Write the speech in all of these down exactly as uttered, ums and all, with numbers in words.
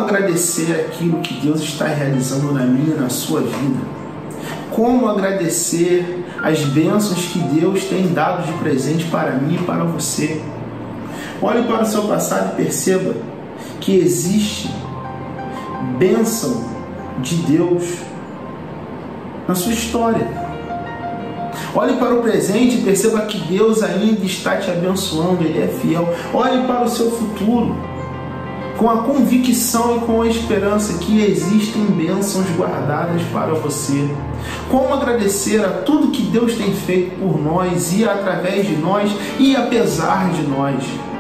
agradecer aquilo que Deus está realizando na minha e na sua vida? Como agradecer as bênçãos que Deus tem dado de presente para mim e para você? Olhe para o seu passado e perceba que existe bênção de Deus na sua história. Olhe para o presente e perceba que Deus ainda está te abençoando, Ele é fiel. Olhe para o seu futuro com a convicção e com a esperança que existem bênçãos guardadas para você. Como agradecer a tudo que Deus tem feito por nós e através de nós e apesar de nós?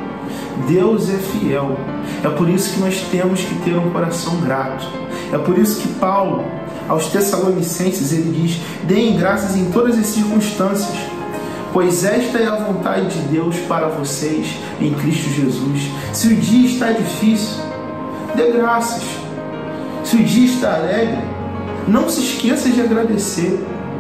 Deus é fiel. É por isso que nós temos que ter um coração grato. É por isso que Paulo, aos Tessalonicenses, ele diz: deem graças em todas as circunstâncias, pois esta é a vontade de Deus para vocês em Cristo Jesus. Se o dia está difícil, dê graças. Se o dia está alegre, não se esqueça de agradecer.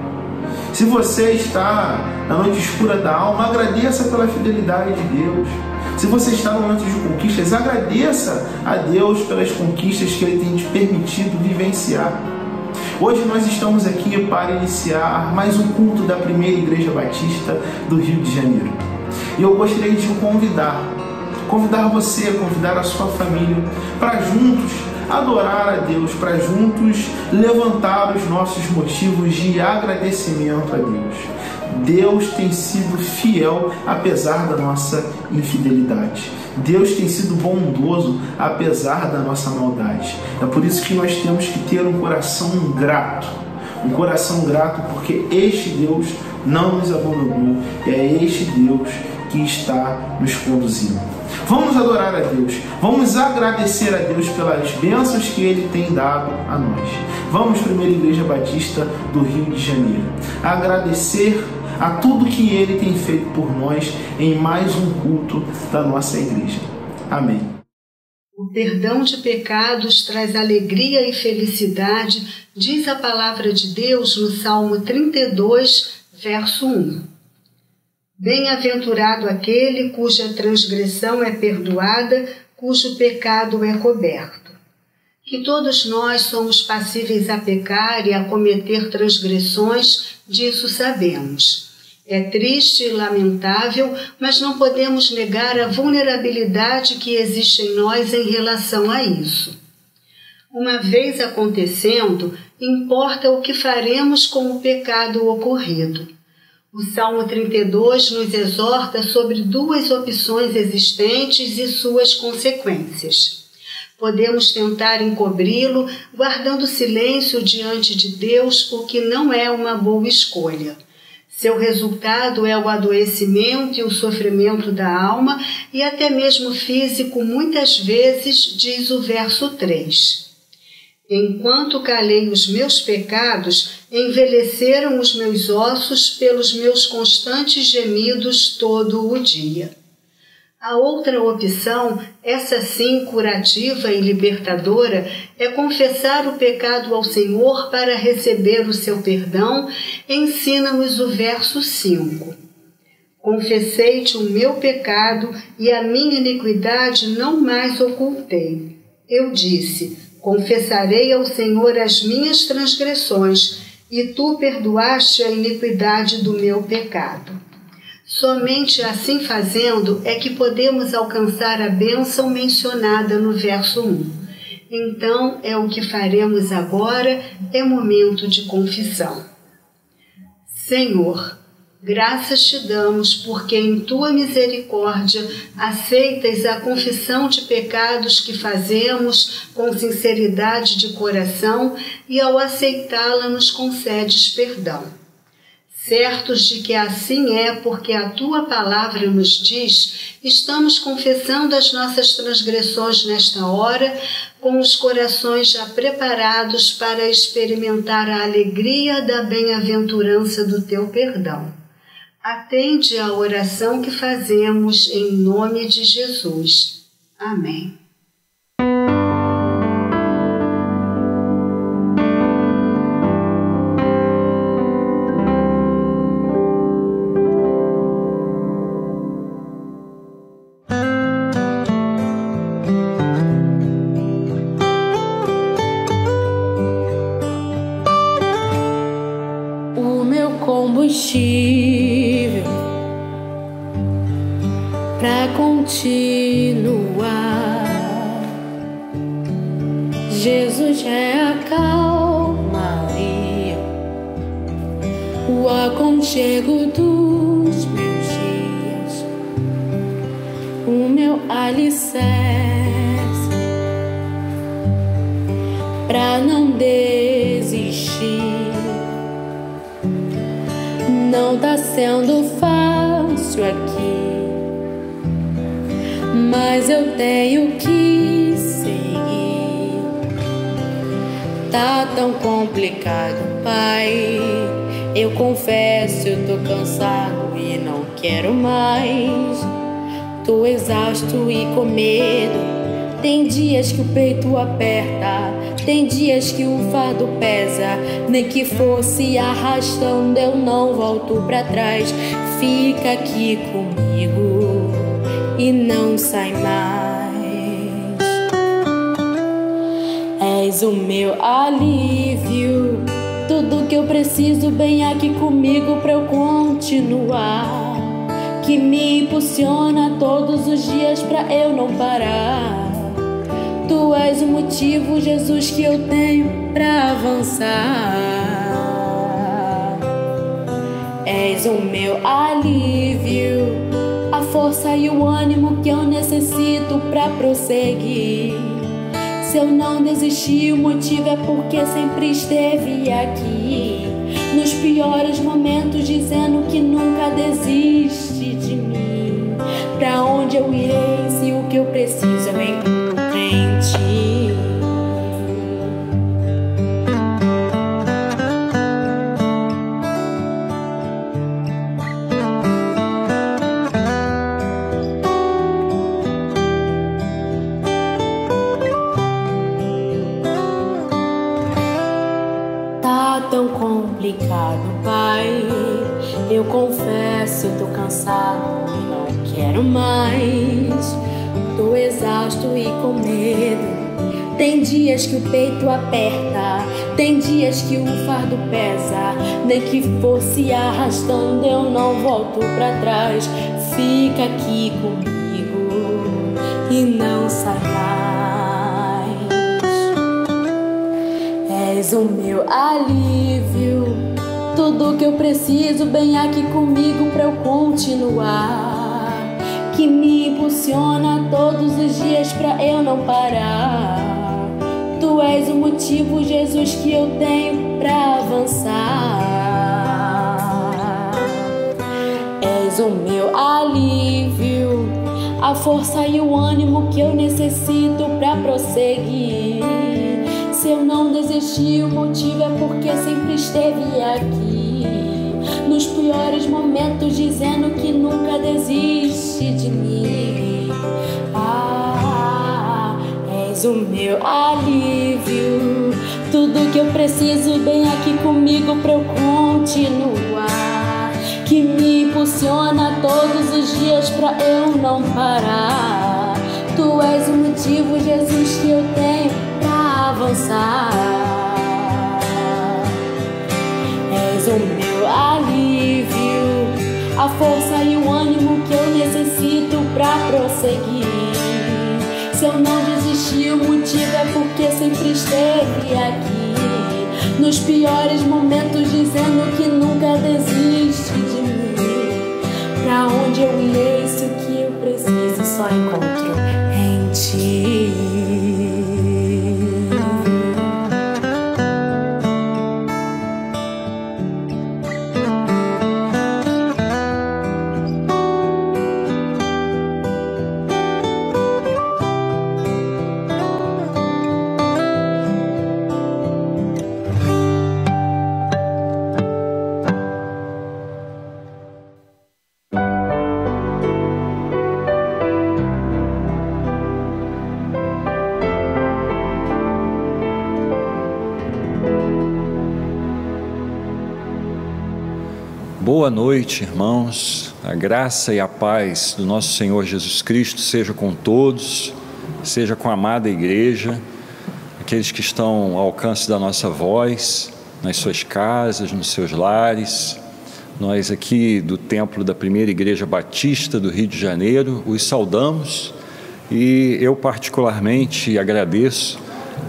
Se você está na noite escura da alma, agradeça pela fidelidade de Deus. Se você está no momento de conquistas, agradeça a Deus pelas conquistas que Ele tem te permitido vivenciar. Hoje nós estamos aqui para iniciar mais um culto da primeira Igreja Batista do Rio de Janeiro. E eu gostaria de te convidar, convidar você, convidar a sua família para juntos adorar a Deus, para juntos levantar os nossos motivos de agradecimento a Deus. Deus tem sido fiel apesar da nossa infidelidade. Deus tem sido bondoso apesar da nossa maldade. É por isso que nós temos que ter um coração grato. Um coração grato porque este Deus não nos abandonou. É este Deus que está nos conduzindo. Vamos adorar a Deus. Vamos agradecer a Deus pelas bênçãos que Ele tem dado a nós. Vamos, Primeira Igreja Batista do Rio de Janeiro, agradecer a tudo que Ele tem feito por nós em mais um culto da nossa igreja. Amém. O perdão de pecados traz alegria e felicidade, diz a palavra de Deus no Salmo trinta e dois, verso um. Bem-aventurado aquele cuja transgressão é perdoada, cujo pecado é coberto. Que todos nós somos passíveis a pecar e a cometer transgressões, disso sabemos. É triste e lamentável, mas não podemos negar a vulnerabilidade que existe em nós em relação a isso. Uma vez acontecendo, importa o que faremos com o pecado ocorrido. O Salmo trinta e dois nos exorta sobre duas opções existentes e suas consequências. Podemos tentar encobri-lo, guardando silêncio diante de Deus, o que não é uma boa escolha. Seu resultado é o adoecimento e o sofrimento da alma e até mesmo físico, muitas vezes, diz o verso três. Enquanto calei os meus pecados, envelheceram os meus ossos pelos meus constantes gemidos todo o dia. A outra opção, essa sim curativa e libertadora, é confessar o pecado ao Senhor para receber o seu perdão, ensina-nos o verso cinco. Confessei-te o meu pecado e a minha iniquidade não mais ocultei. Eu disse: confessarei ao Senhor as minhas transgressões, e tu perdoaste a iniquidade do meu pecado. Somente assim fazendo é que podemos alcançar a bênção mencionada no verso um. Então é o que faremos agora, é momento de confissão. Senhor, graças te damos porque em tua misericórdia aceitas a confissão de pecados que fazemos com sinceridade de coração e ao aceitá-la nos concedes perdão. Certos de que assim é porque a tua palavra nos diz, estamos confessando as nossas transgressões nesta hora, com os corações já preparados para experimentar a alegria da bem-aventurança do teu perdão. Atende à oração que fazemos em nome de Jesus. Amém. Deus é a calmaria, o aconchego dos meus dias, o meu alicerce, pra não desistir. Não tá sendo fácil aqui, mas eu tenho que seguir. Tá tão complicado, Pai, eu confesso, eu tô cansado e não quero mais. Tô exausto e com medo. Tem dias que o peito aperta, tem dias que o fardo pesa. Nem que fosse arrastando, eu não volto pra trás. Fica aqui comigo e não sai mais. És o meu alívio, tudo que eu preciso bem aqui comigo pra eu continuar, que me impulsiona todos os dias pra eu não parar. Tu és o motivo, Jesus, que eu tenho pra avançar. És o meu alívio, a força e o ânimo que eu necessito pra prosseguir. Se eu não desistir, o motivo é porque sempre esteve aqui, nos piores momentos, dizendo que nunca desiste de mim. Pra onde eu irei se o que eu preciso eu encontro em ti? Tá tão complicado, Pai, eu confesso, eu tô cansado e não quero mais. Tô exausto e com medo. Tem dias que o peito aperta, tem dias que o fardo pesa. Nem que fosse arrastando, eu não volto pra trás. Fica aqui comigo e não sai mais. És o meu alívio, tudo que eu preciso bem aqui comigo pra eu continuar, que me impulsiona todos os dias pra eu não parar. Tu és o motivo, Jesus, que eu tenho pra avançar. És o meu alívio, a força e o ânimo que eu necessito pra prosseguir. Se eu não desistir, o motivo é porque sempre esteve aqui, nos piores momentos, dizendo que nunca desiste de mim. Ah, és o meu alívio, tudo que eu preciso bem aqui comigo pra eu continuar, que me impulsiona todos os dias pra eu não parar. Tu és o motivo, Jesus, que eu tenho pra avançar. És o meu alívio, a força e o ânimo que eu necessito pra prosseguir. Se eu não desistir, o motivo é porque sempre esteve aqui, nos piores momentos, dizendo que nunca desiste de mim. Pra onde eu irei se o que eu preciso só encontro em ti? Boa noite, irmãos. A graça e a paz do nosso Senhor Jesus Cristo seja com todos, seja com a amada igreja, aqueles que estão ao alcance da nossa voz, nas suas casas, nos seus lares. Nós aqui do templo da Primeira Igreja Batista do Rio de Janeiro os saudamos, e eu particularmente agradeço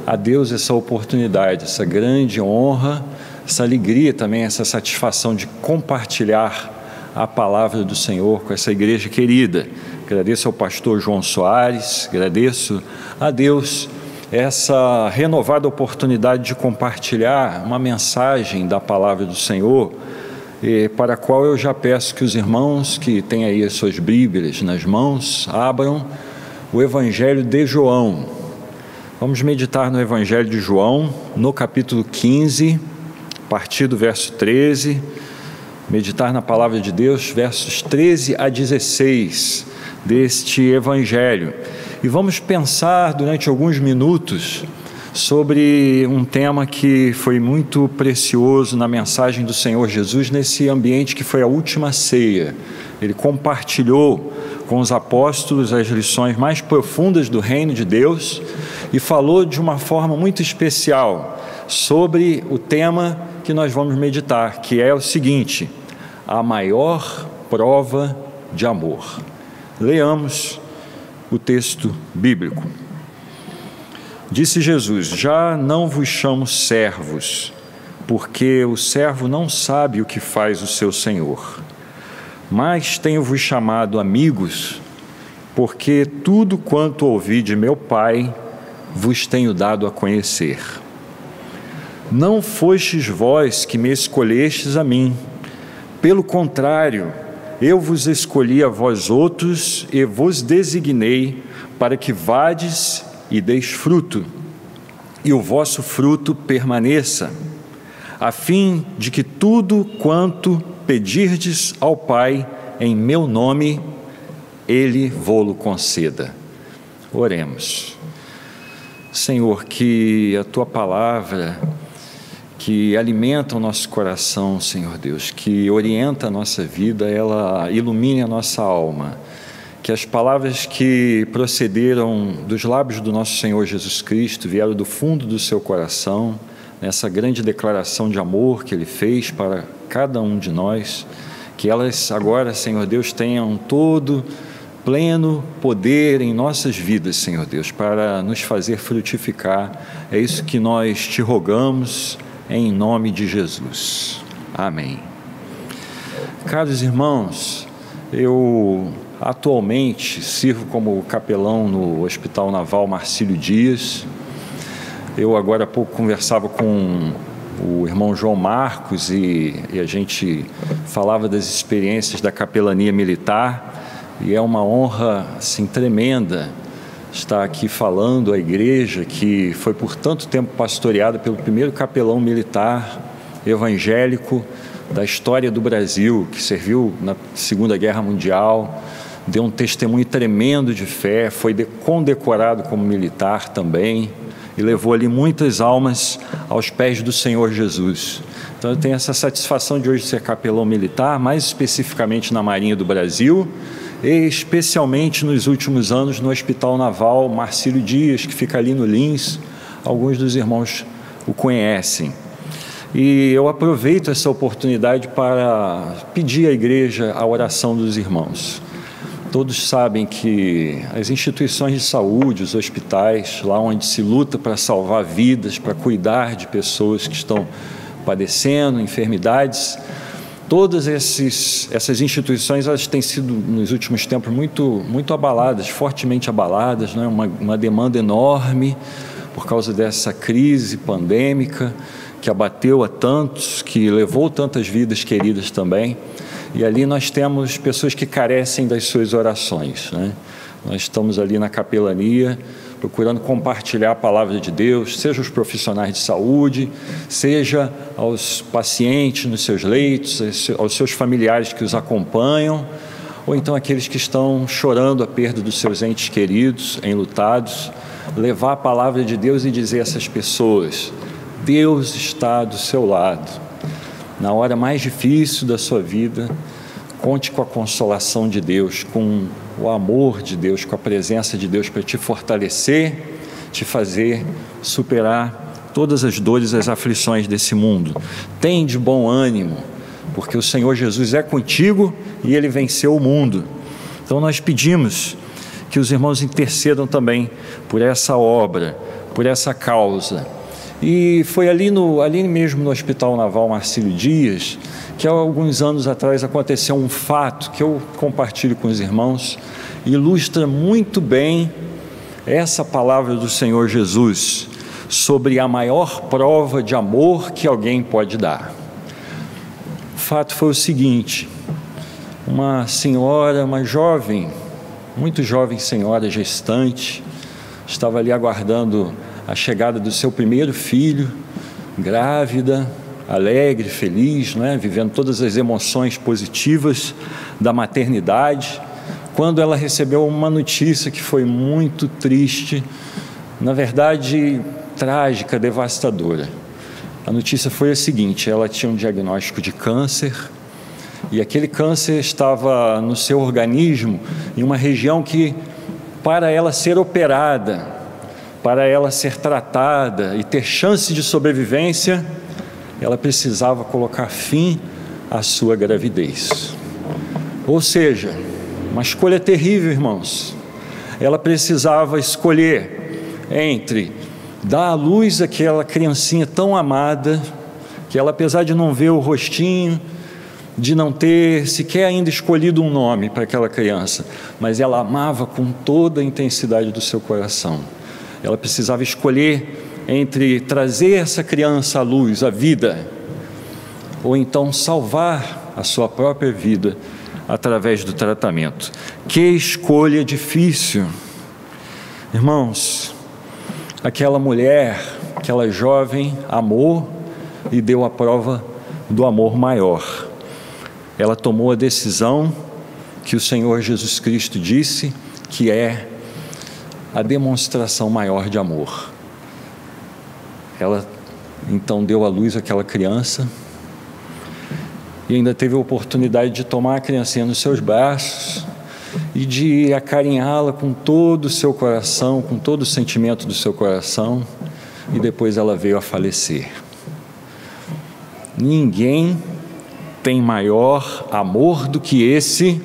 a Deus essa oportunidade, essa grande honra, essa alegria também, essa satisfação de compartilhar a palavra do Senhor com essa igreja querida. Agradeço ao pastor João Soares, agradeço a Deus essa renovada oportunidade de compartilhar uma mensagem da palavra do Senhor, e para a qual eu já peço que os irmãos que têm aí as suas Bíblias nas mãos, abram o Evangelho de João. Vamos meditar no Evangelho de João, no capítulo quinze, a partir do verso treze, meditar na palavra de Deus, versos treze a dezesseis deste Evangelho. E vamos pensar durante alguns minutos sobre um tema que foi muito precioso na mensagem do Senhor Jesus nesse ambiente que foi a última ceia. Ele compartilhou com os apóstolos as lições mais profundas do reino de Deus e falou de uma forma muito especial sobre o tema que nós vamos meditar, que é o seguinte: a maior prova de amor. Leamos o texto bíblico. Disse Jesus: já não vos chamo servos, porque o servo não sabe o que faz o seu senhor, mas tenho-vos chamado amigos, porque tudo quanto ouvi de meu Pai vos tenho dado a conhecer. Não fostes vós que me escolhestes a mim, pelo contrário, eu vos escolhi a vós outros e vos designei para que vades e deis fruto, e o vosso fruto permaneça, a fim de que tudo quanto pedirdes ao Pai em meu nome, Ele vô-lo conceda. Oremos. Senhor, que a Tua palavra, que alimenta o nosso coração, Senhor Deus, que orienta a nossa vida, ela ilumine a nossa alma, que as palavras que procederam dos lábios do nosso Senhor Jesus Cristo, vieram do fundo do seu coração, nessa grande declaração de amor que Ele fez para cada um de nós, que elas agora, Senhor Deus, tenham todo pleno poder em nossas vidas, Senhor Deus, para nos fazer frutificar. É isso que nós te rogamos, em nome de Jesus. Amém. Caros irmãos, eu atualmente sirvo como capelão no Hospital Naval Marcílio Dias. Eu agora há pouco conversava com o irmão João Marcos e, e a gente falava das experiências da capelania militar, e é uma honra assim tremenda estar aqui falando à igreja que foi por tanto tempo pastoreada pelo primeiro capelão militar evangélico da história do Brasil, que serviu na Segunda Guerra Mundial, deu um testemunho tremendo de fé, foi condecorado como militar também e levou ali muitas almas aos pés do Senhor Jesus. Então eu tenho essa satisfação de hoje ser capelão militar, mais especificamente na Marinha do Brasil, e especialmente nos últimos anos no Hospital Naval Marcílio Dias, que fica ali no Lins. Alguns dos irmãos o conhecem. E eu aproveito essa oportunidade para pedir à igreja a oração dos irmãos. Todos sabem que as instituições de saúde, os hospitais, lá onde se luta para salvar vidas, para cuidar de pessoas que estão padecendo enfermidades, todas esses, essas instituições, elas têm sido, nos últimos tempos, muito, muito abaladas, fortemente abaladas, né? uma, uma demanda enorme por causa dessa crise pandêmica que abateu a tantos, que levou tantas vidas queridas também. E ali nós temos pessoas que carecem das suas orações, né? Nós estamos ali na capelania, procurando compartilhar a palavra de Deus, seja os profissionais de saúde, seja aos pacientes nos seus leitos, aos seus familiares que os acompanham, ou então aqueles que estão chorando a perda dos seus entes queridos, enlutados, levar a palavra de Deus e dizer a essas pessoas: Deus está do seu lado. Na hora mais difícil da sua vida, conte com a consolação de Deus, com o amor de Deus, com a presença de Deus para te fortalecer, te fazer superar todas as dores e as aflições desse mundo. Tem de bom ânimo, porque o Senhor Jesus é contigo e Ele venceu o mundo. Então nós pedimos que os irmãos intercedam também por essa obra, por essa causa. E foi ali, no, ali mesmo no Hospital Naval Marcílio Dias que há alguns anos atrás aconteceu um fato que eu compartilho com os irmãos, ilustra muito bem essa palavra do Senhor Jesus sobre a maior prova de amor que alguém pode dar. O fato foi o seguinte: uma senhora, uma jovem, muito jovem senhora gestante, estava ali aguardando a chegada do seu primeiro filho, grávida, alegre, feliz, não é? Vivendo todas as emoções positivas da maternidade, quando ela recebeu uma notícia que foi muito triste, na verdade trágica, devastadora. A notícia foi a seguinte: ela tinha um diagnóstico de câncer, e aquele câncer estava no seu organismo, em uma região que, para ela ser operada, para ela ser tratada e ter chance de sobrevivência, ela precisava colocar fim à sua gravidez. Ou seja, uma escolha terrível, irmãos. Ela precisava escolher entre dar à luz aquela criancinha tão amada, que ela, apesar de não ver o rostinho, de não ter sequer ainda escolhido um nome para aquela criança, mas ela amava com toda a intensidade do seu coração. Ela precisava escolher entre trazer essa criança à luz, à vida, ou então salvar a sua própria vida através do tratamento. Que escolha difícil! Irmãos, aquela mulher, aquela jovem amou e deu a prova do amor maior. Ela tomou a decisão que o Senhor Jesus Cristo disse que é a demonstração maior de amor. Ela então deu à luz aquela criança e ainda teve a oportunidade de tomar a criancinha nos seus braços e de acarinhá-la com todo o seu coração, com todo o sentimento do seu coração, e depois ela veio a falecer. Ninguém tem maior amor do que esse,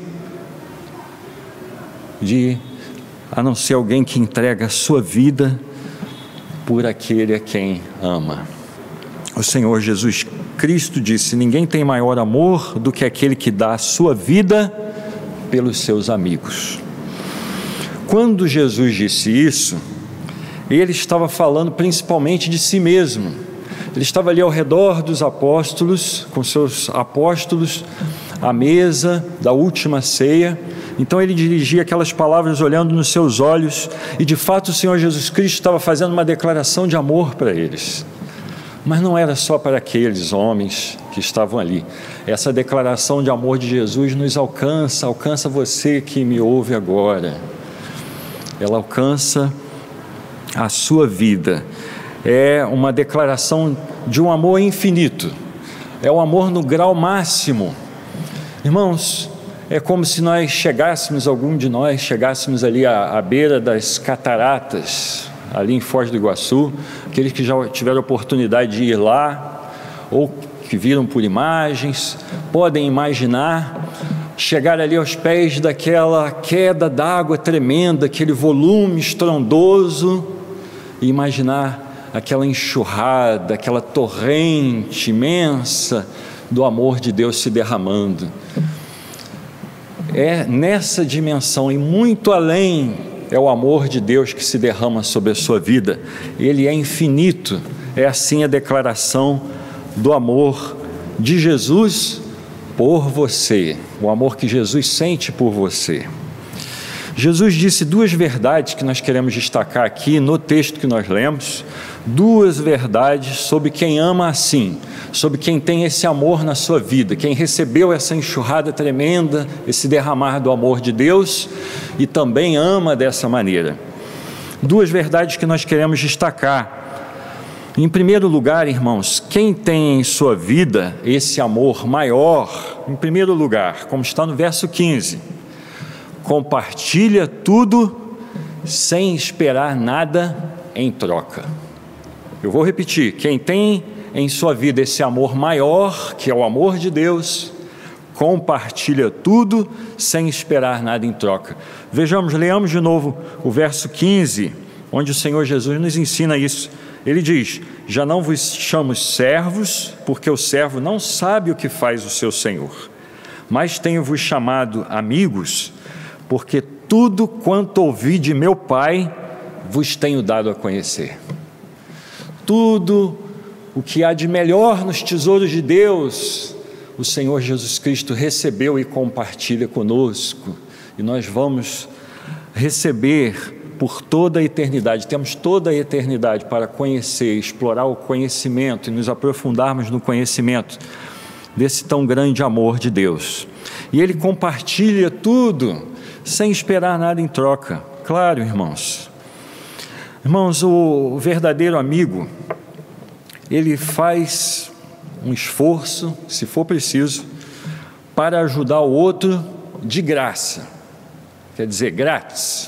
de a não ser alguém que entrega a sua vida por aquele a quem ama. O Senhor Jesus Cristo disse: ninguém tem maior amor do que aquele que dá a sua vida pelos seus amigos. Quando Jesus disse isso, ele estava falando principalmente de si mesmo. Ele estava ali ao redor dos apóstolos, com seus apóstolos, à mesa da última ceia. Então ele dirigia aquelas palavras olhando nos seus olhos, e de fato o Senhor Jesus Cristo estava fazendo uma declaração de amor para eles. Mas não era só para aqueles homens que estavam ali. Essa declaração de amor de Jesus nos alcança, alcança você que me ouve agora. Ela alcança a sua vida. É uma declaração de um amor infinito. É o amor no grau máximo. Irmãos, é como se nós chegássemos, algum de nós chegássemos ali à, à beira das cataratas, ali em Foz do Iguaçu. Aqueles que já tiveram a oportunidade de ir lá, ou que viram por imagens, podem imaginar chegar ali aos pés daquela queda d'água tremenda, aquele volume estrondoso, e imaginar aquela enxurrada, aquela torrente imensa do amor de Deus se derramando. É nessa dimensão e muito além é o amor de Deus que se derrama sobre a sua vida. Ele é infinito. É assim a declaração do amor de Jesus por você, o amor que Jesus sente por você. Jesus disse duas verdades que nós queremos destacar aqui no texto que nós lemos, duas verdades sobre quem ama assim, sobre quem tem esse amor na sua vida, quem recebeu essa enxurrada tremenda, esse derramar do amor de Deus e também ama dessa maneira. Duas verdades que nós queremos destacar. Em primeiro lugar, irmãos, quem tem em sua vida esse amor maior, em primeiro lugar, como está no verso quinze, compartilha tudo sem esperar nada em troca. Eu vou repetir: quem tem em sua vida esse amor maior, que é o amor de Deus, compartilha tudo sem esperar nada em troca. Vejamos, leamos de novo o verso quinze onde o Senhor Jesus nos ensina isso. Ele diz: já não vos chamo servos, porque o servo não sabe o que faz o seu senhor, mas tenho-vos chamado amigos, porque tudo quanto ouvi de meu Pai vos tenho dado a conhecer. Tudo o que há de melhor nos tesouros de Deus, o Senhor Jesus Cristo recebeu e compartilha conosco, e nós vamos receber por toda a eternidade. Temos toda a eternidade para conhecer, explorar o conhecimento e nos aprofundarmos no conhecimento desse tão grande amor de Deus. E Ele compartilha tudo sem esperar nada em troca. Claro, irmãos. Irmãos, o verdadeiro amigo, ele faz um esforço, se for preciso, para ajudar o outro de graça. Quer dizer, grátis.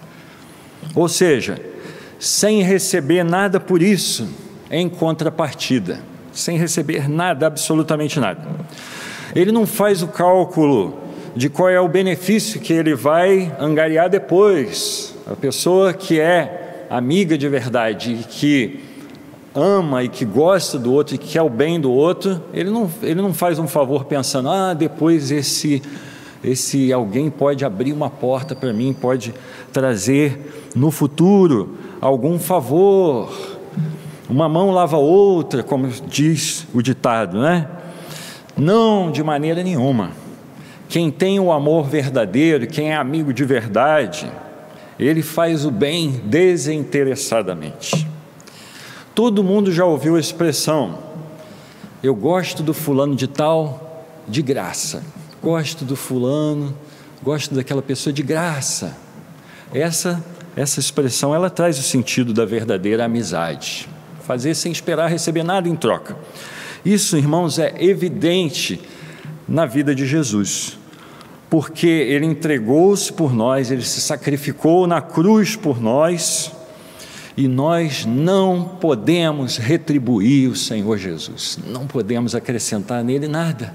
Ou seja, sem receber nada por isso, em contrapartida, sem receber nada, absolutamente nada. Ele não faz o cálculo de qual é o benefício que ele vai angariar depois. A pessoa que é amiga de verdade e que ama e que gosta do outro e que quer o bem do outro, ele não, ele não faz um favor pensando: ah, depois esse, esse alguém pode abrir uma porta para mim, pode trazer no futuro algum favor, uma mão lava a outra, como diz o ditado, né? Não, de maneira nenhuma. Quem tem o amor verdadeiro, quem é amigo de verdade, ele faz o bem desinteressadamente. Todo mundo já ouviu a expressão: eu gosto do fulano de tal de graça, gosto do fulano, gosto daquela pessoa de graça. Essa Essa expressão, ela traz o sentido da verdadeira amizade. Fazer sem esperar receber nada em troca. Isso, irmãos, é evidente na vida de Jesus, porque Ele entregou-se por nós, Ele se sacrificou na cruz por nós, e nós não podemos retribuir o Senhor Jesus, não podemos acrescentar nele nada.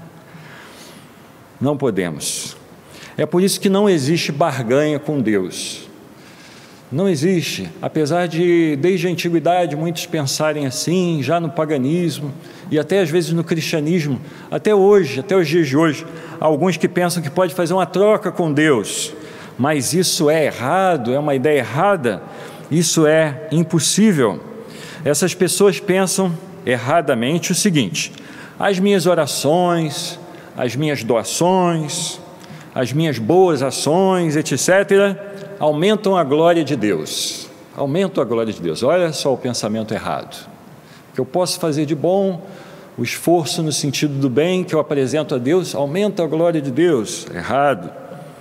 Não podemos. É por isso que não existe barganha com Deus. Não existe, apesar de desde a antiguidade muitos pensarem assim, já no paganismo e até às vezes no cristianismo, até hoje, até os dias de hoje, há alguns que pensam que pode fazer uma troca com Deus, mas isso é errado, é uma ideia errada, isso é impossível. Essas pessoas pensam erradamente o seguinte: as minhas orações, as minhas doações, as minhas boas ações, etcétera, aumentam a glória de Deus, aumentam a glória de Deus. Olha só o pensamento errado. O que eu posso fazer de bom, o esforço no sentido do bem que eu apresento a Deus, aumenta a glória de Deus. Errado.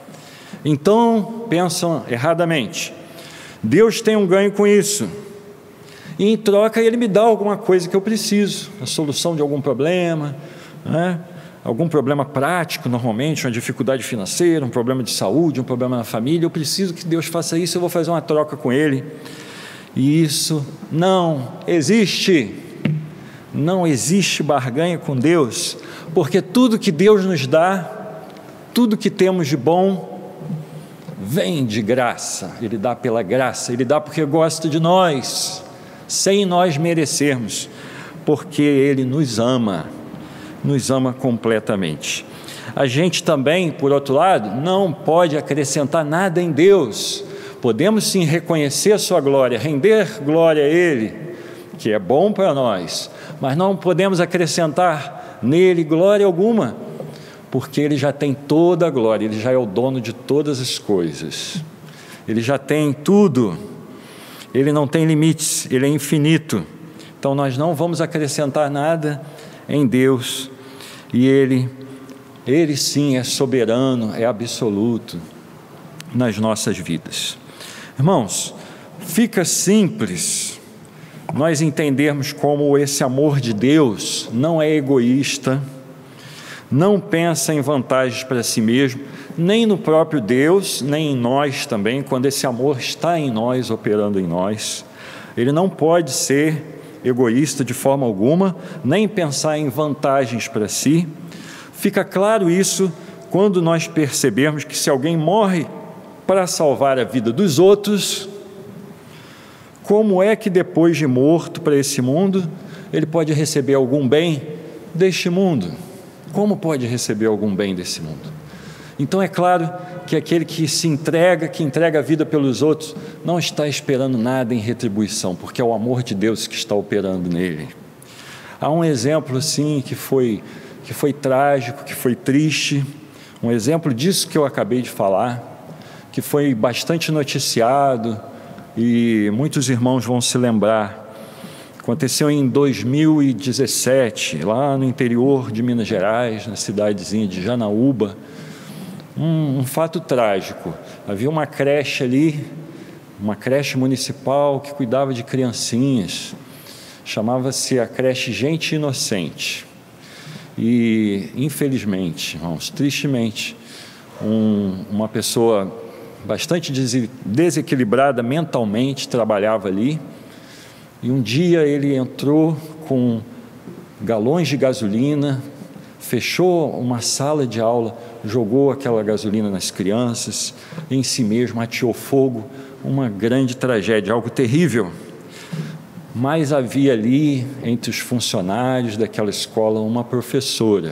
Então, pensam erradamente. Deus tem um ganho com isso, e em troca Ele me dá alguma coisa que eu preciso, a solução de algum problema, né? Algum problema prático, normalmente, uma dificuldade financeira, um problema de saúde, um problema na família. Eu preciso que Deus faça isso, eu vou fazer uma troca com Ele. E isso não existe. Não existe barganha com Deus, porque tudo que Deus nos dá, tudo que temos de bom, vem de graça. Ele dá pela graça, Ele dá porque gosta de nós, sem nós merecermos, porque Ele nos ama. Nos ama completamente. A gente também, por outro lado, não pode acrescentar nada em Deus. Podemos sim reconhecer a sua glória, render glória a Ele, que é bom para nós, mas não podemos acrescentar nele glória alguma, porque Ele já tem toda a glória, Ele já é o dono de todas as coisas, Ele já tem tudo, Ele não tem limites, Ele é infinito. Então nós não vamos acrescentar nada em Deus, e Ele, Ele sim é soberano, é absoluto nas nossas vidas. Irmãos, fica simples nós entendermos como esse amor de Deus não é egoísta, não pensa em vantagens para si mesmo, nem no próprio Deus, nem em nós também, quando esse amor está em nós, operando em nós. Ele não pode ser egoísta de forma alguma, nem pensar em vantagens para si. Fica claro isso quando nós percebemos que se alguém morre para salvar a vida dos outros, como é que depois de morto para esse mundo, ele pode receber algum bem deste mundo? Como pode receber algum bem desse mundo? Então é claro que aquele que se entrega, que entrega a vida pelos outros, não está esperando nada em retribuição, porque é o amor de Deus que está operando nele. Há um exemplo assim que foi, que foi trágico, que foi triste, um exemplo disso que eu acabei de falar, que foi bastante noticiado e muitos irmãos vão se lembrar. Aconteceu em dois mil e dezessete, lá no interior de Minas Gerais, na cidadezinha de Janaúba, um, um fato trágico. Havia uma creche ali, uma creche municipal que cuidava de criancinhas, chamava-se a creche Gente Inocente. E, infelizmente, irmãos, tristemente, um, uma pessoa bastante desequilibrada mentalmente trabalhava ali, e um dia ele entrou com galões de gasolina, fechou uma sala de aula, jogou aquela gasolina nas crianças, em si mesmo ateou fogo, uma grande tragédia, algo terrível. Mas havia ali, entre os funcionários daquela escola, uma professora,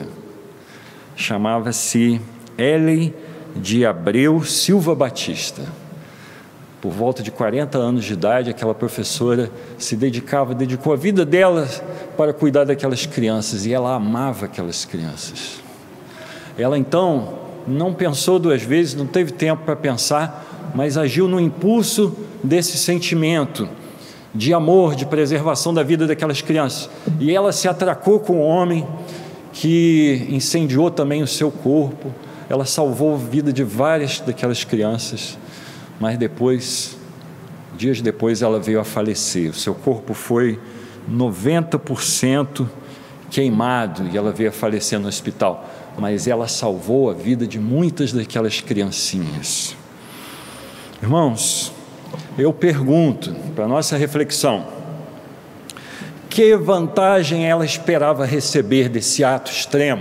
chamava-se Ellen de Abreu Silva Batista. Por volta de quarenta anos de idade, aquela professora se dedicava, dedicou a vida dela para cuidar daquelas crianças, e ela amava aquelas crianças. Ela então não pensou duas vezes, não teve tempo para pensar, mas agiu no impulso desse sentimento de amor, de preservação da vida daquelas crianças, e ela se atracou com o homem que incendiou também o seu corpo. Ela salvou a vida de várias daquelas crianças, mas depois, dias depois, ela veio a falecer. O seu corpo foi noventa por cento queimado e ela veio a falecer no hospital, mas ela salvou a vida de muitas daquelas criancinhas. Irmãos, eu pergunto, para a nossa reflexão, que vantagem ela esperava receber desse ato extremo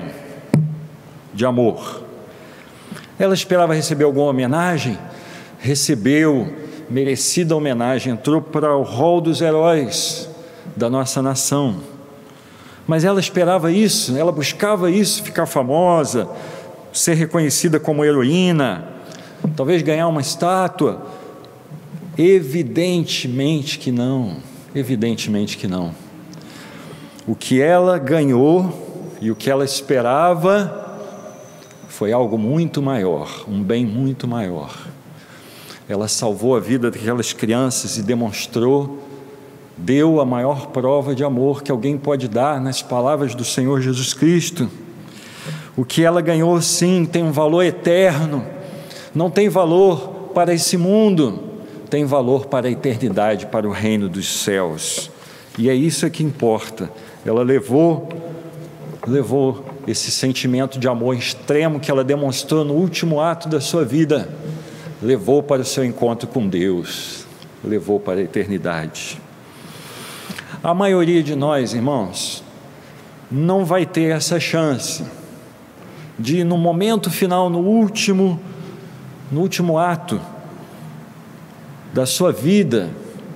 de amor? Ela esperava receber alguma homenagem? Recebeu merecida homenagem, entrou para o rol dos heróis da nossa nação. Mas ela esperava isso, ela buscava isso, ficar famosa, ser reconhecida como heroína, talvez ganhar uma estátua. Evidentemente que não, evidentemente que não. O que ela ganhou e o que ela esperava foi algo muito maior, um bem muito maior. Ela salvou a vida daquelas crianças e demonstrou, deu a maior prova de amor que alguém pode dar nas palavras do Senhor Jesus Cristo. O que ela ganhou, sim, tem um valor eterno, não tem valor para esse mundo, tem valor para a eternidade, para o reino dos céus. E é isso que importa. Ela levou, levou esse sentimento de amor extremo que ela demonstrou no último ato da sua vida, levou para o seu encontro com Deus, levou para a eternidade. A maioria de nós, irmãos, não vai ter essa chance de, no momento final, no último, no último ato da sua vida,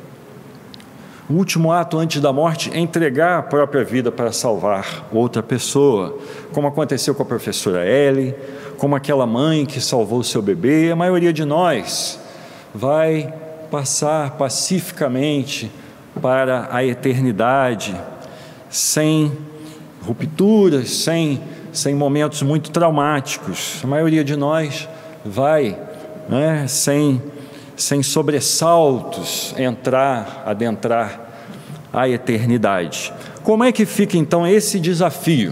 o último ato antes da morte, entregar a própria vida para salvar outra pessoa, como aconteceu com a professora Ellen, como aquela mãe que salvou o seu bebê. A maioria de nós vai passar pacificamente para a eternidade, sem rupturas, sem, sem momentos muito traumáticos. A maioria de nós vai, né, sem, sem sobressaltos, entrar, adentrar a eternidade. Como é que fica então esse desafio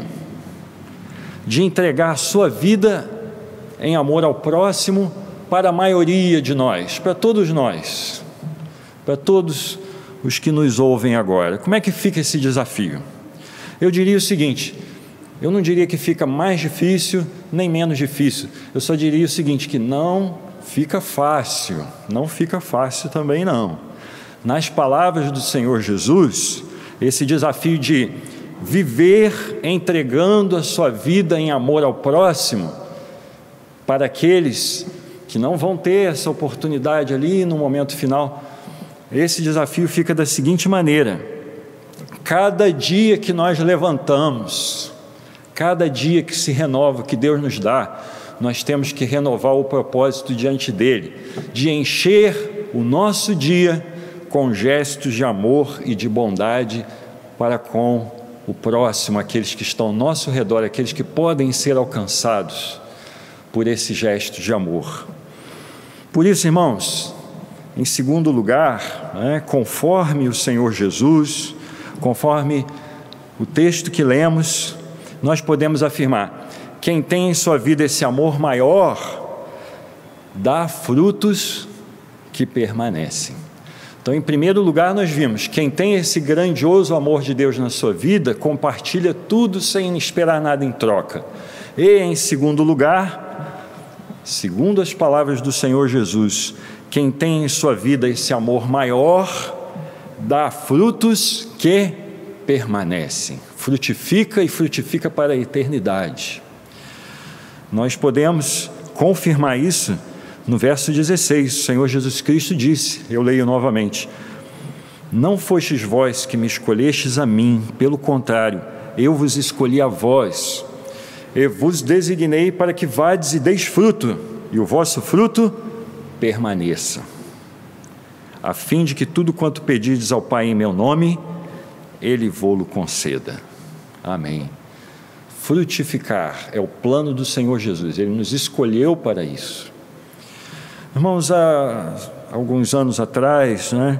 de entregar a sua vida em amor ao próximo para a maioria de nós, para todos nós, para todos os que nos ouvem agora? Como é que fica esse desafio? Eu diria o seguinte, eu não diria que fica mais difícil, nem menos difícil, eu só diria o seguinte, que não fica fácil, não fica fácil também não. Nas palavras do Senhor Jesus, esse desafio de viver entregando a sua vida em amor ao próximo, para aqueles que não vão ter essa oportunidade ali no momento final, esse desafio fica da seguinte maneira: cada dia que nós levantamos, cada dia que se renova, que Deus nos dá, nós temos que renovar o propósito diante dele, de encher o nosso dia com gestos de amor e de bondade para com o próximo, aqueles que estão ao nosso redor, aqueles que podem ser alcançados por esse gesto de amor. Por isso, irmãos, em segundo lugar, né, conforme o Senhor Jesus, conforme o texto que lemos, nós podemos afirmar: quem tem em sua vida esse amor maior, dá frutos que permanecem. Então, em primeiro lugar, nós vimos, quem tem esse grandioso amor de Deus na sua vida, compartilha tudo sem esperar nada em troca. E, em segundo lugar, segundo as palavras do Senhor Jesus, quem tem em sua vida esse amor maior, dá frutos que permanecem, frutifica e frutifica para a eternidade. Nós podemos confirmar isso no verso dezesseis. O Senhor Jesus Cristo disse, eu leio novamente: não fostes vós que me escolhestes a mim, pelo contrário, eu vos escolhi a vós, eu vos designei para que vades e deis fruto, e o vosso fruto permaneça, a fim de que tudo quanto pedirdes ao Pai em meu nome, Ele vô-lo conceda. Amém. Frutificar é o plano do Senhor Jesus, Ele nos escolheu para isso. Irmãos, há alguns anos atrás, né,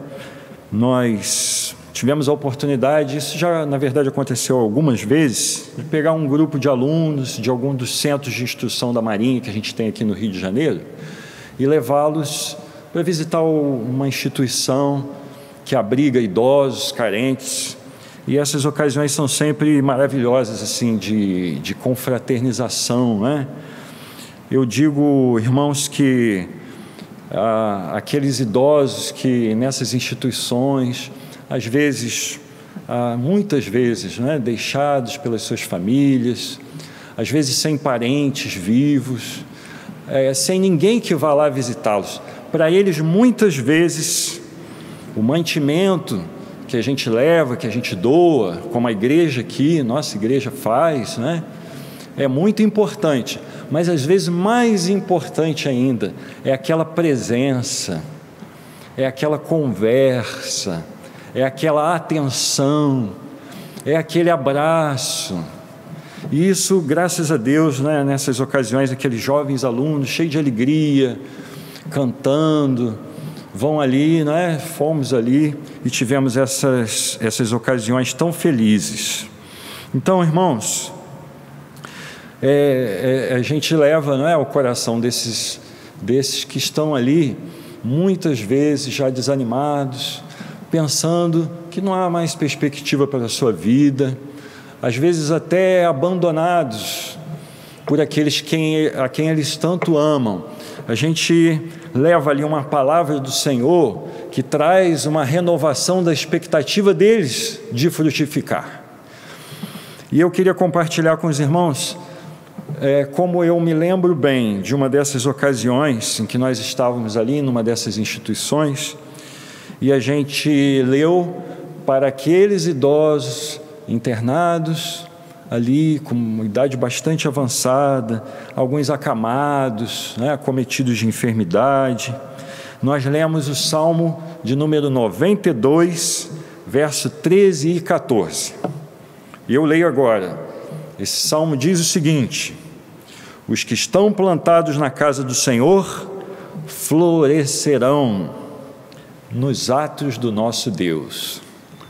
nós tivemos a oportunidade, isso já na verdade aconteceu algumas vezes, de pegar um grupo de alunos de algum dos centros de instrução da Marinha que a gente tem aqui no Rio de Janeiro e levá-los para visitar uma instituição que abriga idosos, carentes, e essas ocasiões são sempre maravilhosas, assim, de, de confraternização, né? Eu digo, irmãos, que ah, aqueles idosos que nessas instituições, às vezes, ah, muitas vezes, né, deixados pelas suas famílias, às vezes sem parentes vivos, é, sem ninguém que vá lá visitá-los, para eles, muitas vezes, o mantimento que a gente leva, que a gente doa, como a igreja aqui, nossa igreja faz, né, é muito importante, mas às vezes mais importante ainda é aquela presença, é aquela conversa, é aquela atenção, é aquele abraço. E isso, graças a Deus, né, nessas ocasiões, aqueles jovens alunos cheios de alegria, cantando, vão ali, né? Fomos ali e tivemos essas, essas ocasiões tão felizes. Então, irmãos, é, é, a gente leva, não é, ao coração desses, desses que estão ali, muitas vezes já desanimados, pensando que não há mais perspectiva para a sua vida, às vezes até abandonados por aqueles quem, a quem eles tanto amam. A gente leva ali uma palavra do Senhor que traz uma renovação da expectativa deles de frutificar. E eu queria compartilhar com os irmãos é, como eu me lembro bem de uma dessas ocasiões em que nós estávamos ali numa dessas instituições e a gente leu para aqueles idosos internados ali com uma idade bastante avançada, alguns acamados, né, acometidos de enfermidade. Nós lemos o Salmo de número noventa e dois, verso treze e quatorze. E eu leio agora. Esse Salmo diz o seguinte: os que estão plantados na casa do Senhor florescerão nos atos do nosso Deus.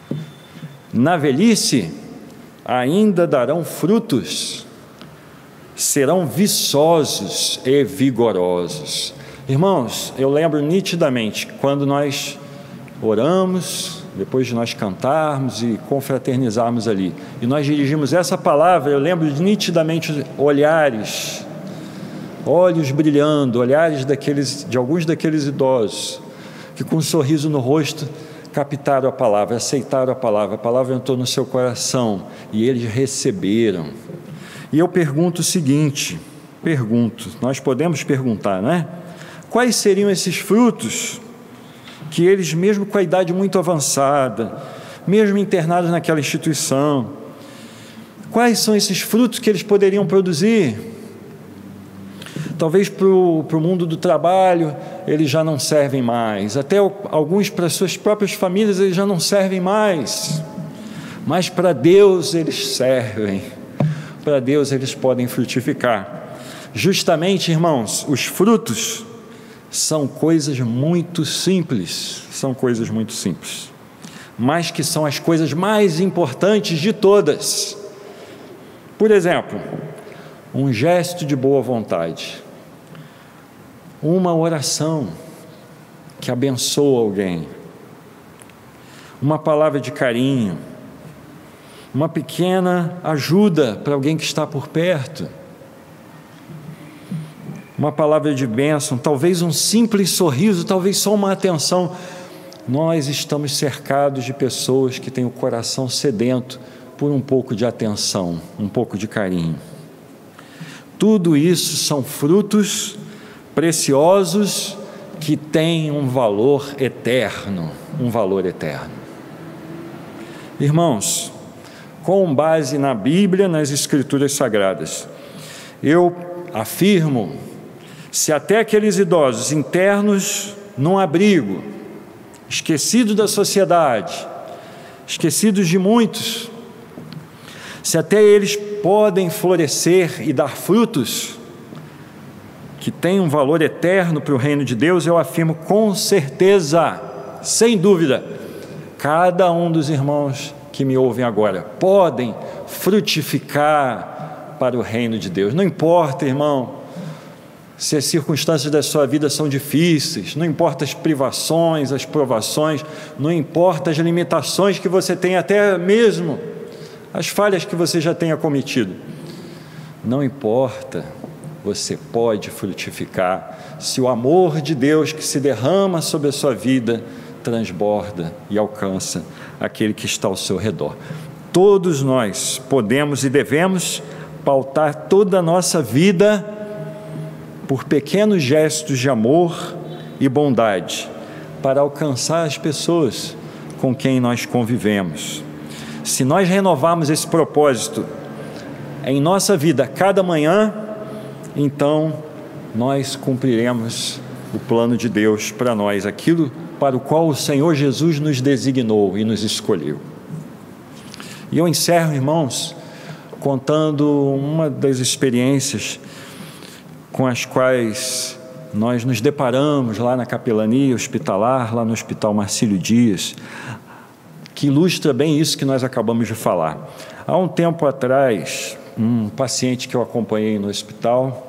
Na velhice ainda darão frutos, serão viçosos e vigorosos. Irmãos, eu lembro nitidamente quando nós oramos, depois de nós cantarmos e confraternizarmos ali, e nós dirigimos essa palavra, eu lembro nitidamente olhares, olhos brilhando, olhares daqueles, de alguns daqueles idosos, que com um sorriso no rosto captaram a palavra, aceitaram a palavra, a palavra entrou no seu coração e eles receberam. E eu pergunto o seguinte, pergunto, nós podemos perguntar, né? Quais seriam esses frutos que eles, mesmo com a idade muito avançada, mesmo internados naquela instituição, quais são esses frutos que eles poderiam produzir? Talvez para o mundo do trabalho eles já não servem mais, até alguns para suas próprias famílias eles já não servem mais, mas para Deus eles servem, para Deus eles podem frutificar. Justamente, irmãos, os frutos são coisas muito simples, são coisas muito simples, mas que são as coisas mais importantes de todas. Por exemplo, um gesto de boa vontade, uma oração que abençoa alguém, uma palavra de carinho, uma pequena ajuda para alguém que está por perto, uma palavra de bênção, talvez um simples sorriso, talvez só uma atenção. Nós estamos cercados de pessoas que têm o coração sedento por um pouco de atenção, um pouco de carinho. Tudo isso são frutos preciosos que têm um valor eterno, um valor eterno. Irmãos, com base na Bíblia, nas Escrituras Sagradas, eu afirmo, se até aqueles idosos internos num abrigo, esquecidos da sociedade, esquecidos de muitos, se até eles podem florescer e dar frutos que têm um valor eterno para o reino de Deus, eu afirmo com certeza, sem dúvida, cada um dos irmãos que me ouvem agora podem frutificar para o reino de Deus. Não importa, irmão, se as circunstâncias da sua vida são difíceis, não importa as privações, as provações, não importa as limitações que você tem, até mesmo as falhas que você já tenha cometido, não importa, você pode frutificar se o amor de Deus que se derrama sobre a sua vida transborda e alcança aquele que está ao seu redor. Todos nós podemos e devemos pautar toda a nossa vida por pequenos gestos de amor e bondade para alcançar as pessoas com quem nós convivemos. Se nós renovarmos esse propósito em nossa vida cada manhã, então nós cumpriremos o plano de Deus para nós, aquilo para o qual o Senhor Jesus nos designou e nos escolheu. E eu encerro, irmãos, contando uma das experiências com as quais nós nos deparamos lá na capelania hospitalar, lá no Hospital Marcílio Dias, que ilustra bem isso que nós acabamos de falar. Há um tempo atrás, um paciente que eu acompanhei no hospital,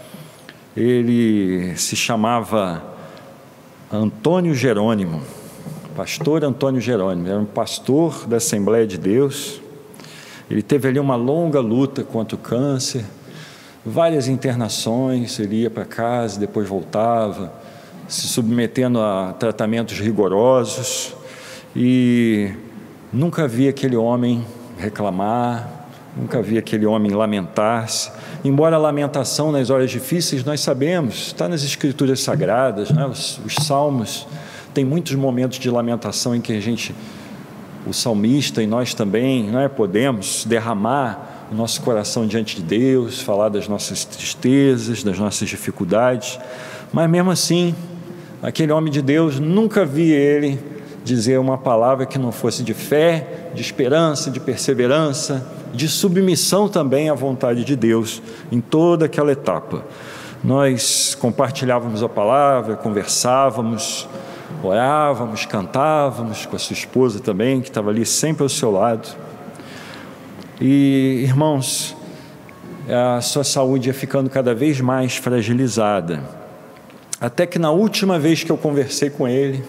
ele se chamava Antônio Jerônimo, pastor Antônio Jerônimo, era um pastor da Assembleia de Deus. Ele teve ali uma longa luta contra o câncer, várias internações, ele ia para casa, depois voltava, se submetendo a tratamentos rigorosos, e nunca vi aquele homem reclamar, nunca vi aquele homem lamentar-se, embora a lamentação nas horas difíceis, nós sabemos, está nas Escrituras Sagradas, né? os, os Salmos, tem muitos momentos de lamentação em que a gente, o salmista e nós também, né, podemos derramar o nosso coração diante de Deus, falar das nossas tristezas, das nossas dificuldades, mas mesmo assim, aquele homem de Deus, nunca vi ele dizer uma palavra que não fosse de fé, de esperança, de perseverança, de submissão também à vontade de Deus em toda aquela etapa. Nós compartilhávamos a palavra, conversávamos, orávamos, cantávamos com a sua esposa também, que estava ali sempre ao seu lado. E, irmãos, a sua saúde ia ficando cada vez mais fragilizada, até que na última vez que eu conversei com ele,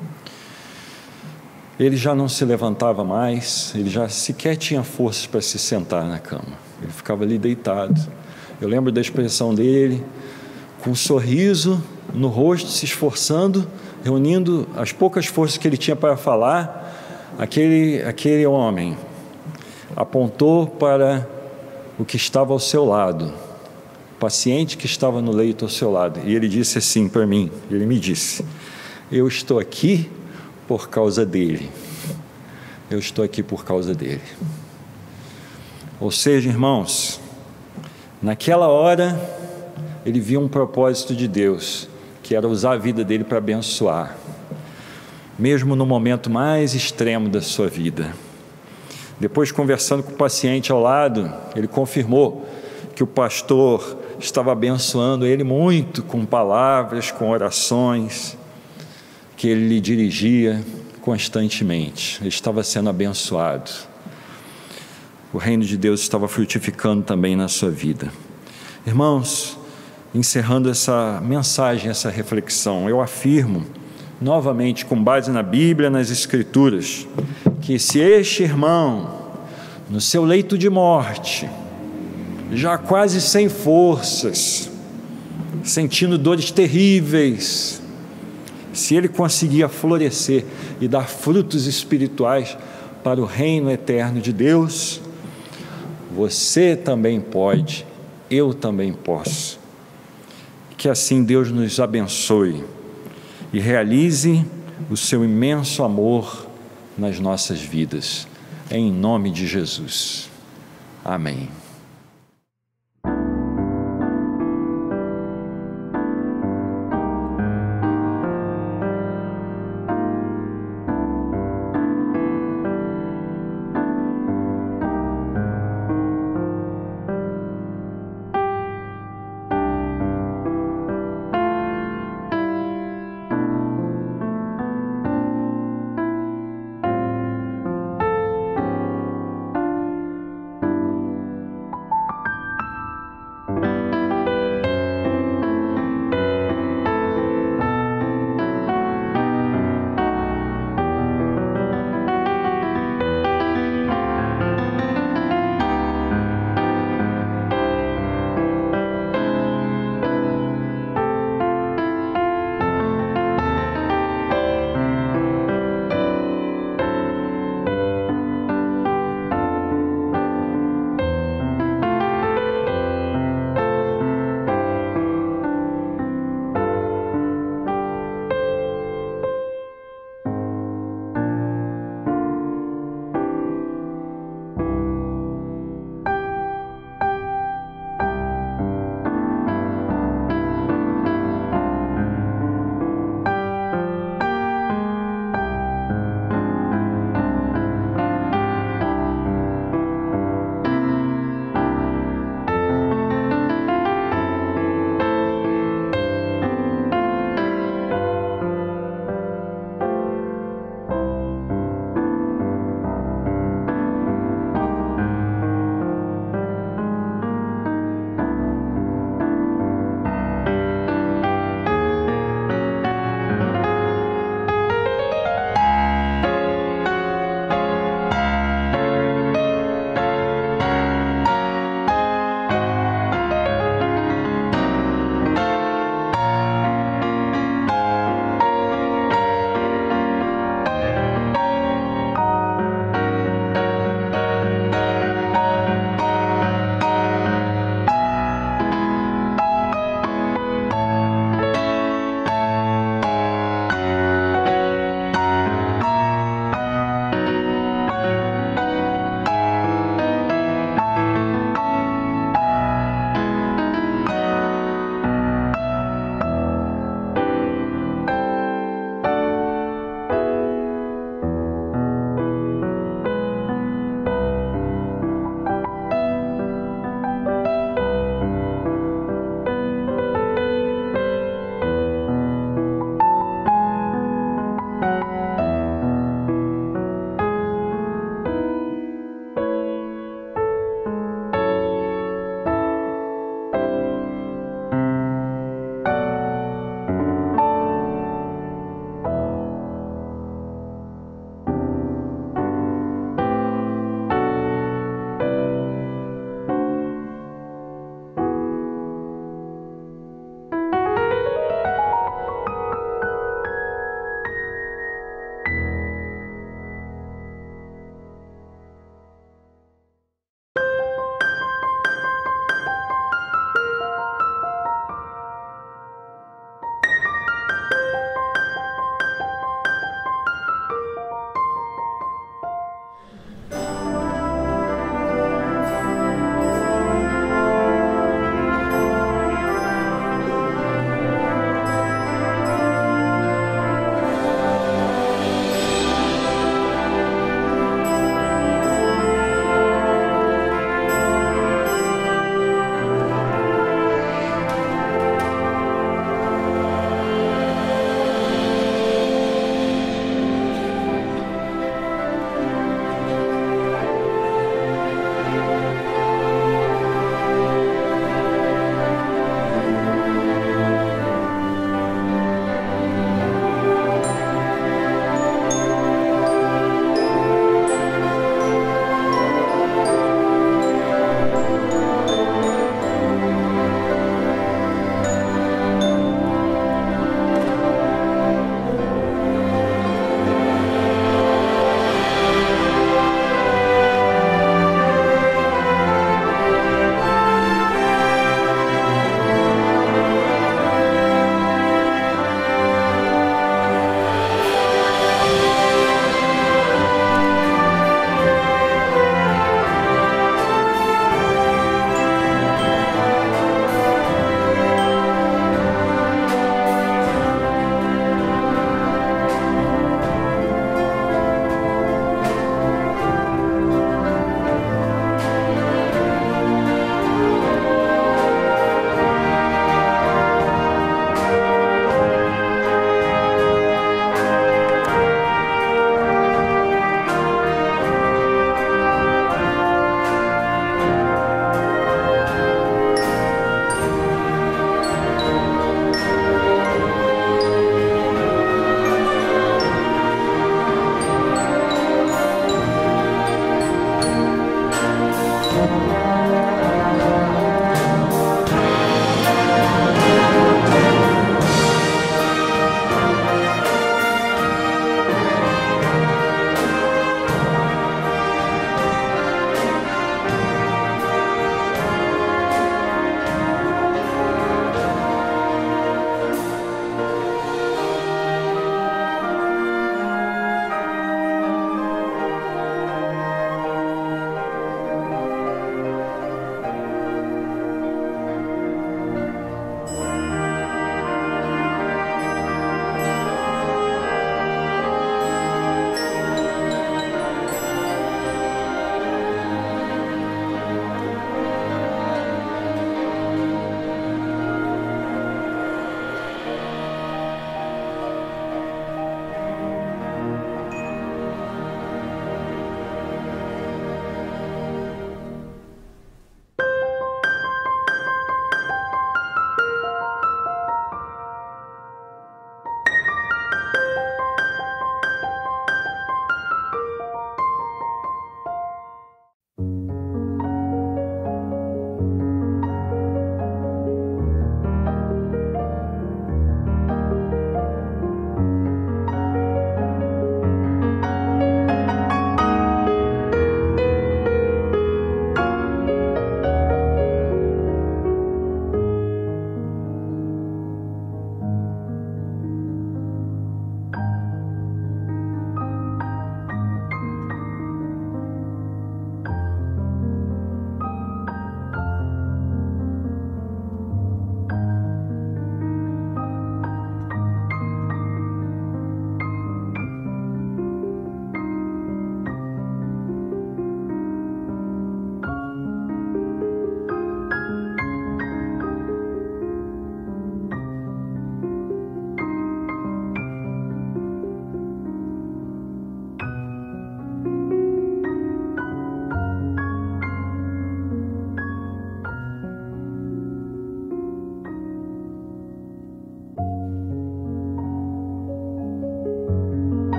ele já não se levantava mais, ele já sequer tinha forças para se sentar na cama, ele ficava ali deitado. Eu lembro da expressão dele, com um sorriso no rosto, se esforçando, reunindo as poucas forças que ele tinha para falar. Aquele, aquele homem apontou para o que estava ao seu lado, o paciente que estava no leito ao seu lado, e ele disse assim para mim, ele me disse: eu estou aqui por causa dele. Eu estou aqui por causa dele. Ou seja, irmãos, naquela hora, ele viu um propósito de Deus, que era usar a vida dele para abençoar, mesmo no momento mais extremo da sua vida. Depois, conversando com o paciente ao lado, ele confirmou que o pastor estava abençoando ele muito com palavras, com orações, que ele lhe dirigia constantemente. Ele estava sendo abençoado. O reino de Deus estava frutificando também na sua vida. Irmãos, encerrando essa mensagem, essa reflexão, eu afirmo novamente, com base na Bíblia, nas Escrituras, que se este irmão, no seu leito de morte, já quase sem forças, sentindo dores terríveis, se ele conseguia florescer e dar frutos espirituais para o reino eterno de Deus, você também pode, eu também posso. Que assim Deus nos abençoe e realize o seu imenso amor nas nossas vidas, em nome de Jesus. Amém.